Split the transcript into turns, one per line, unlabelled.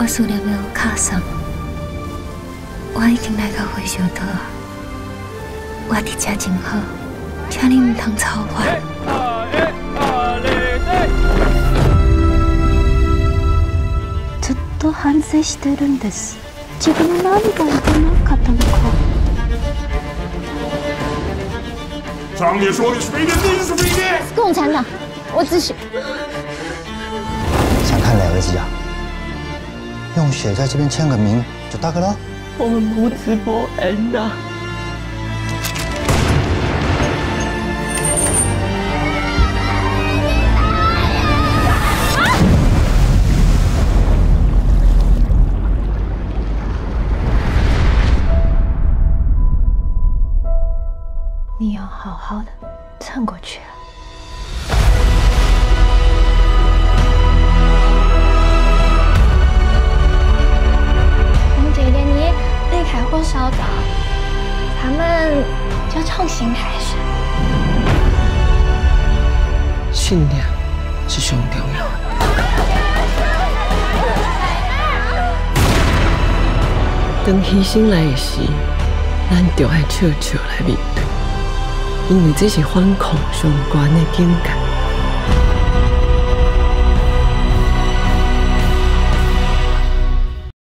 我思念要卡上，我已经来到火烧岛啊，我伫遮真好，请你唔通操我。ずっと反省してるんです。自分の何がいけなかったのか。
上面说的是非典，你是非典。
共产党，我只是
想看哪个鸡啊？用血在这边签个名就大个了。
我们母子不恩呐。
你要好好的撑过去啊！
我们这一年离开火烧岛，咱们就重新开始。
信念是上重要的。当牺牲来的时，咱就要笑笑来面对。因为这是反抗上悬的境界。